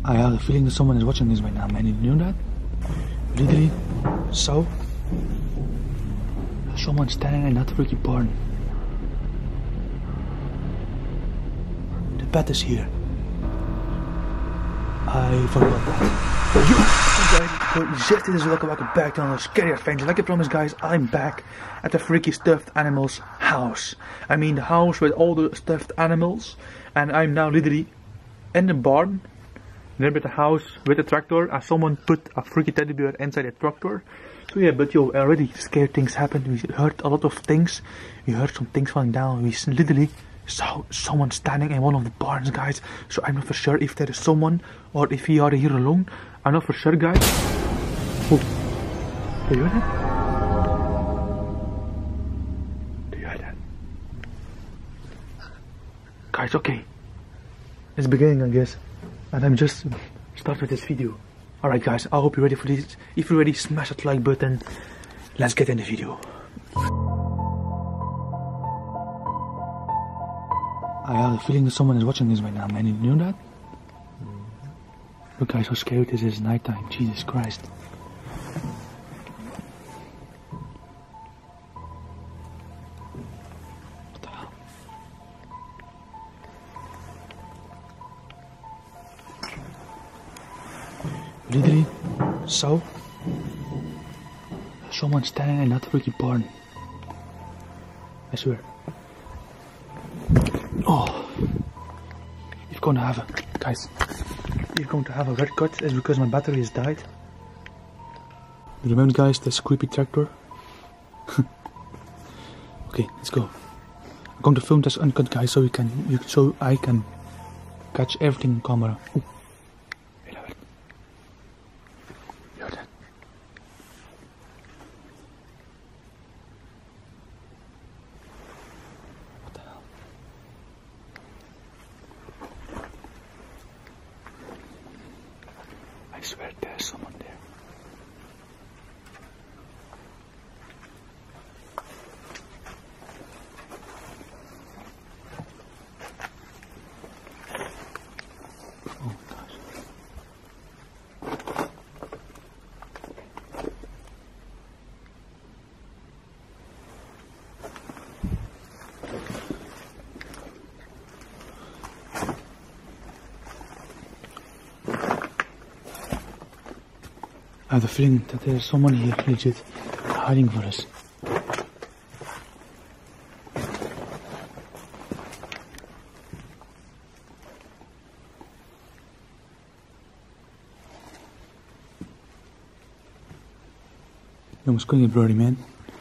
I have a feeling that someone is watching this right now, man. You know that? Literally, so someone standing in that freaking barn. The bat is here. I forgot that. Yo, guys, this is welcome back to another scary adventure. Like I promised, guys, I'm back at the freaky stuffed animals house. I mean, the house with all the stuffed animals, and I'm now literally in the barn. Near the house with the tractor, and someone put a freaky teddy bear inside the tractor. So yeah, but yo, already scary things happened. We heard a lot of things. We heard some things falling down. We literally saw someone standing in one of the barns, guys. So I'm not for sure if there is someone or if we are here alone. I'm not for sure, guys. Oh, do you hear that? Do you hear that? Guys, okay. It's beginning, I guess. And I'm just started this video. Alright guys, I hope you're ready for this. If you're ready, smash that like button. Let's get in the video. I have a feeling that someone is watching this right now, man. You know that? Look guys, how scary this is nighttime. Jesus Christ. What the hell? Literally, so someone standing in that freaking barn. I swear. Oh, you're going to have a, guys, you're going to have a red cut. It's because my battery has died. You remember, guys, this creepy tractor? Okay, let's go. I'm going to film this uncut, guys, so so I can catch everything on camera. Ooh. I swear there's someone there. Oh my gosh. I have a feeling that there's someone here legit hiding for us. Jongens, kun je brody, man?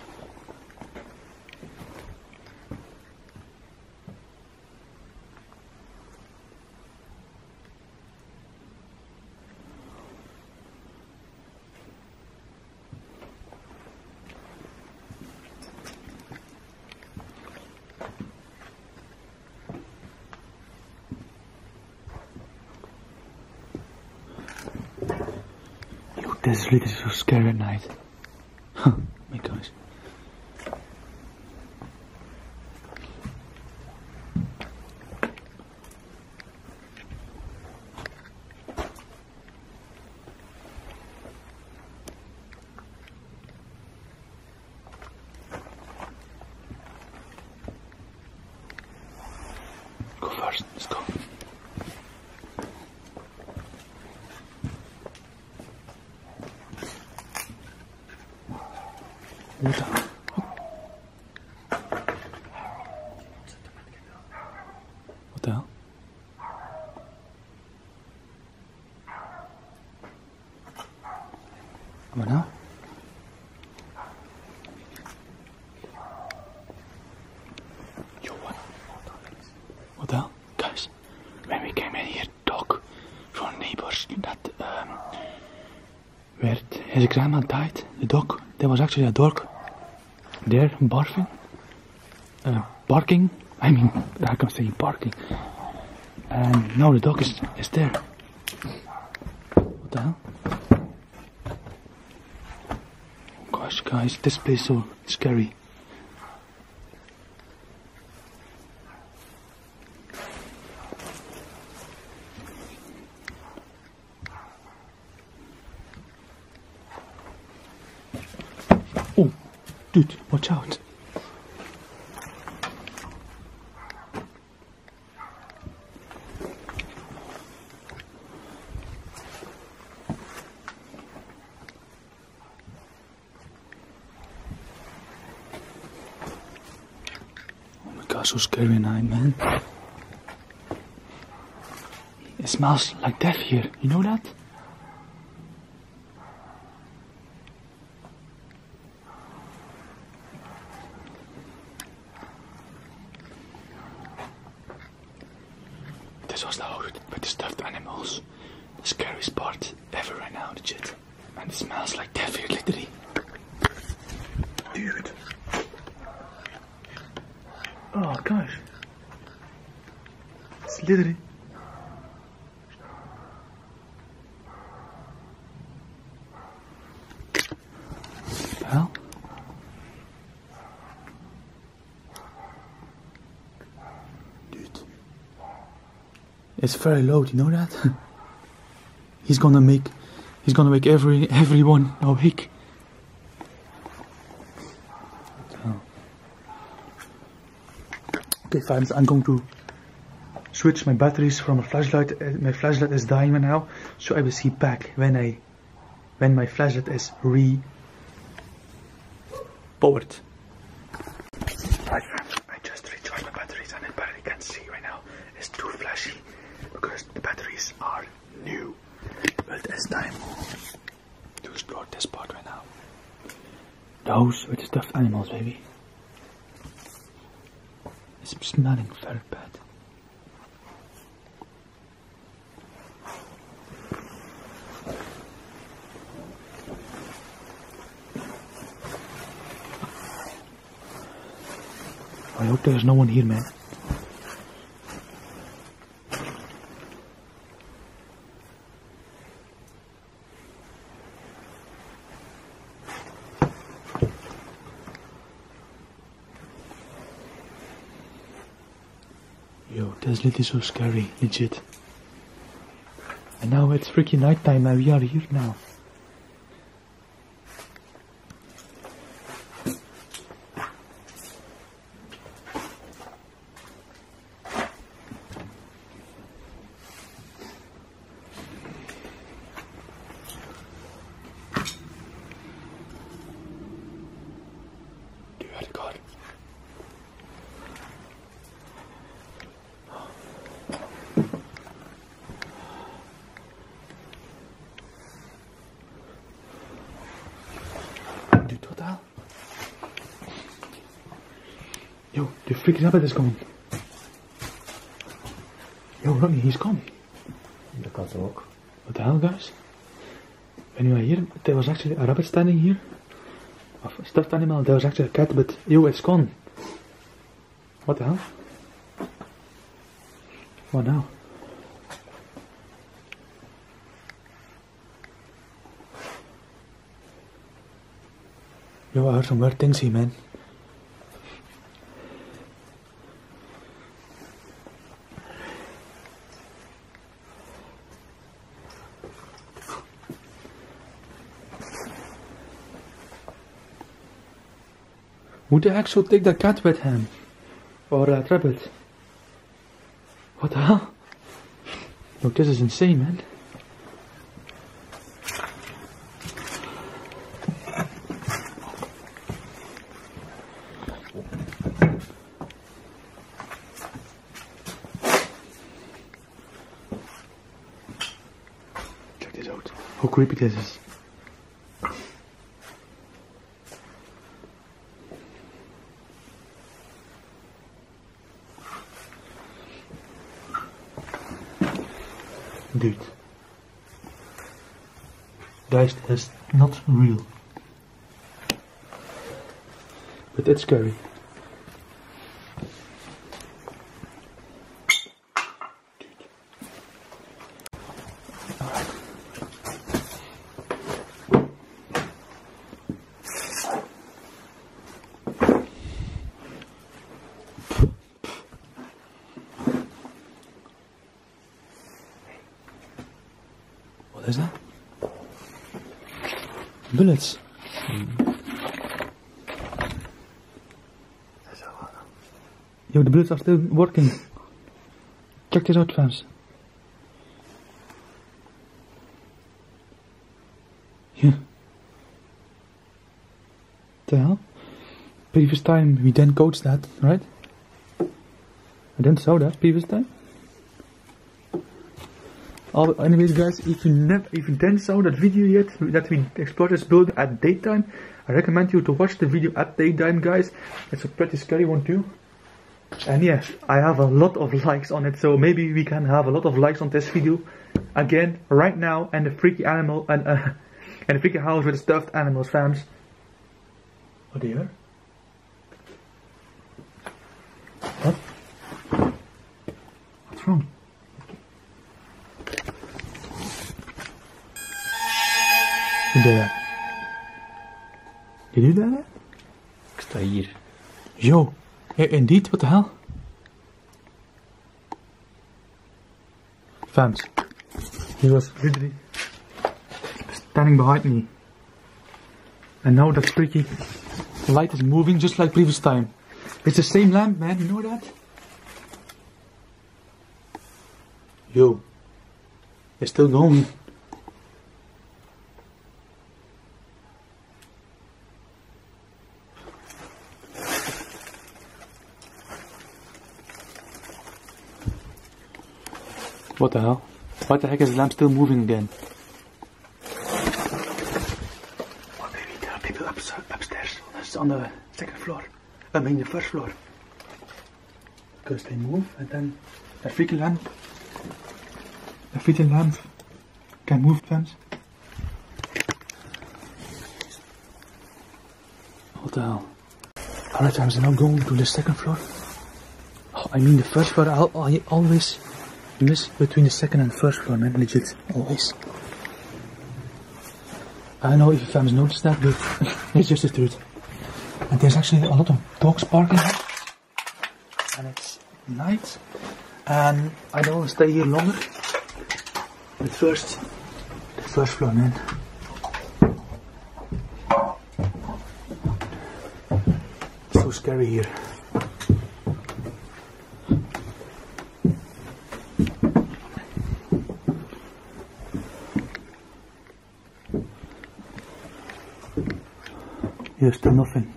This is literally so scary at night. Huh, my gosh. Go first, let's go. What the hell? What the hell? What now? Yo, what the hell? Guys, when we came in here, dog from neighbors that where his grandma died, the dog, there was actually a dog there barking. I mean, I can say barking. And now the dog is there. What the hell? Oh gosh, guys, this place is so scary. Dude, watch out. Oh my god, so scary at night, man. It smells like death here, you know that? This was the hood with the stuffed animals. The scariest part ever right now, legit. And it smells like death here, literally. Dude. Oh gosh. It's literally. Well. It's very loud, you know that? He's gonna make everyone awake. Oh. Okay, fans, I'm going to switch my batteries from a flashlight. My flashlight is dying right now, so I will see back when my flashlight is powered. Right, fans, I just recharged my batteries and I barely can see right now. It's too flashy. Because the batteries are new. But it's time to explore this part right now. Those with the stuffed animals, baby. It's smelling very bad. I hope there's no one here, man. Yo, that's literally so scary, legit. And now it's freaking nighttime and we are here now. Do you hear the car? Dude, what the hell? Yo, the freaking rabbit is gone. Yo, look, he's gone. Dat kan toch ook. What the hell, guys? When you were here, there was actually a rabbit standing here. A stuffed animal, there was actually a cat, but yo, it's gone. What the hell? What now? Yo, I heard some weird things here, man. Who the heck should take that cat with him? Or that rabbit? What the hell? Look, this is insane, man. Check this out. How creepy this is. Dude. Guys, that's not real. But it's scary. Dude. Alright. What is that? Bullets. Yo, the bullets are still working. Check this out, fams. Yeah. The hell? Previous time we didn't coach that, right? I didn't show that previous time. Anyways, guys, if you didn't saw that video yet, that we explored this building at daytime, I recommend you to watch the video at daytime, guys. It's a pretty scary one too. And yeah, I have a lot of likes on it, so maybe we can have a lot of likes on this video again right now. And the freaky animal and the freaky house with the stuffed animals, fams. Oh dear. What? What's wrong? Who did that? Did you do that? Ik sta hier. Yo, yeah, indeed, what the hell? Fams, he was literally standing behind me. And now that freaky light is moving just like previous time. It's the same lamp, man, you know that? Yo, it's still going. What the hell? Why the heck is the lamp still moving again? Oh baby, there are people upstairs on the second floor. I mean the first floor. Because they move and then the freaking lamp. The freaking lamp can move, fams. What the hell? Alright, I'm now going to the second floor. Oh, I mean the first floor. I always miss between the second and first floor, man, legit, always. I don't know if you fans noticed that, but it's just the truth. And there's actually a lot of dogs barking, and it's night, and I don't want to stay here longer. But first, the first floor, man. It's so scary here. Here's still nothing.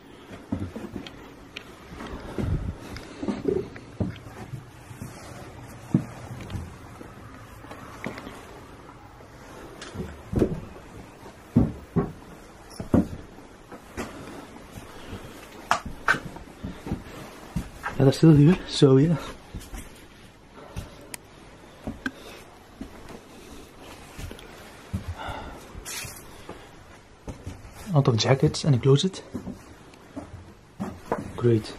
Yeah, they're still here, so yeah. A lot of jackets and a closet. Great.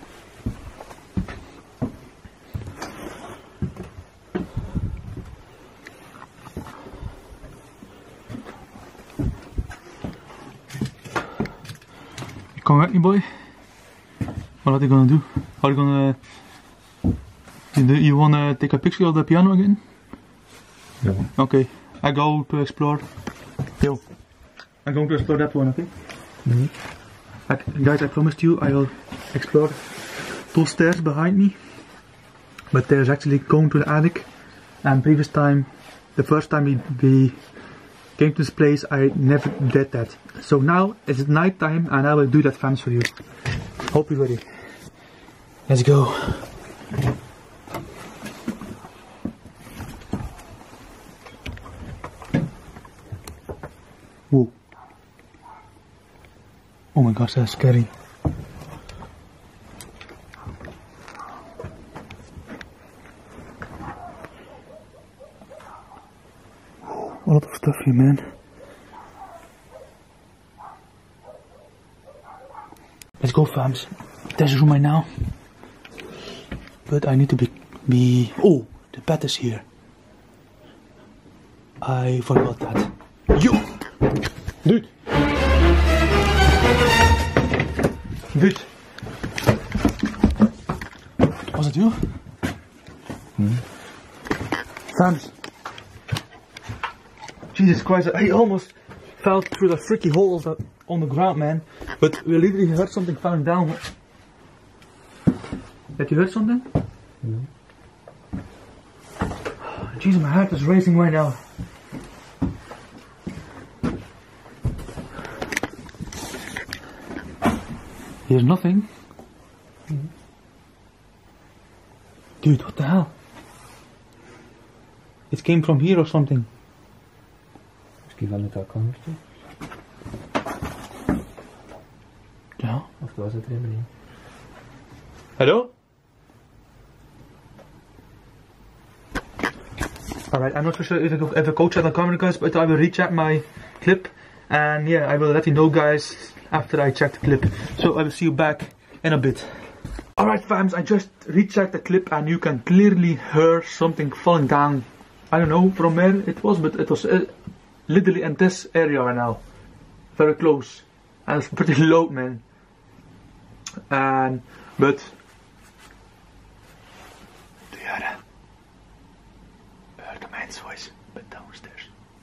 You come with me, boy? What are you gonna do? Are you gonna... You wanna take a picture of the piano again? Ja. Okay, I go to explore. Yo. I'm going to explore that one, okay? Guys, I promised you I will explore those stairs behind me. But there's actually going to the attic. And previous time, the first time we came to this place, I never did that. So now it's night time and I will do that, fans, for you. Hope you're ready. Let's go. Whoa. Oh my gosh, that's scary. A lot of stuff here, man. Let's go, fams. There's a room right now. But I need to be... Oh, the bed is here. I forgot that. Yo! Dude! Dude! Was it you? Fams! Jesus Christ, I almost fell through the freaky hole on the ground, man. But we literally heard something falling down. Did you hear something? No. Jesus, my heart is racing right now. Here's nothing. Dude, what the hell? It came from here or something. Misschien van het balkonnetje. Ja. Of was het helemaal niet? Hello? Alright, I'm not so sure if I coach at the camera guys, but I will recheck my clip. And yeah, I will let you know guys after I check the clip. So I will see you back in a bit. Alright fams, I just rechecked the clip and you can clearly hear something falling down. I don't know from where it was, but it was literally in this area right now. Very close. And it's pretty loud, man. But do you hear that? I heard a man's voice, but downstairs.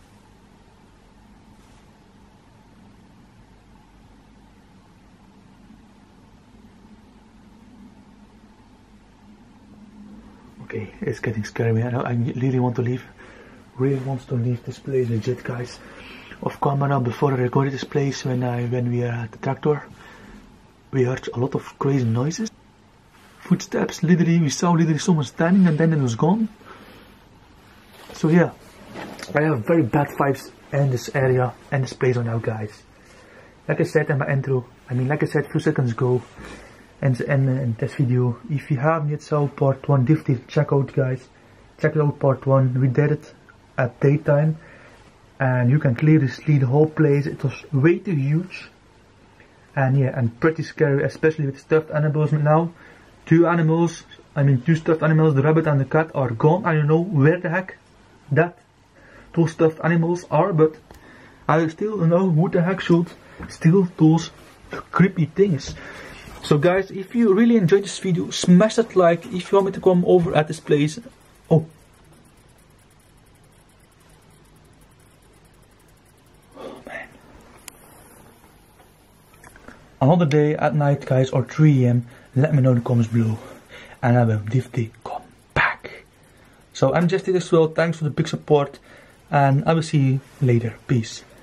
Okay, it's getting scary, man. I really want to leave. Really wants to leave this place, legit, guys. Off camera, before I recorded this place, when we are at the tractor, we heard a lot of crazy noises. Footsteps, literally, we saw literally someone standing and then it was gone. So yeah, I have very bad vibes in this area and this place right now, guys. Like I said in my intro, like I said a few seconds ago, in this video, if you haven't yet saw part 1, definitely check out, guys. Check out part 1, we did it at daytime. And you can clearly see the whole place. It was way too huge. And yeah, and pretty scary, especially with stuffed animals now. Two stuffed animals, the rabbit and the cat, are gone. I don't know where the heck those stuffed animals are, but I still don't know who the heck should steal those creepy things. So guys, if you really enjoyed this video, smash that like. If you want me to come over at this place, oh man, another day at night, guys, or 3 AM, let me know in the comments below, and I will definitely come back. So I'm Justin as well. Thanks for the big support, and I will see you later. Peace.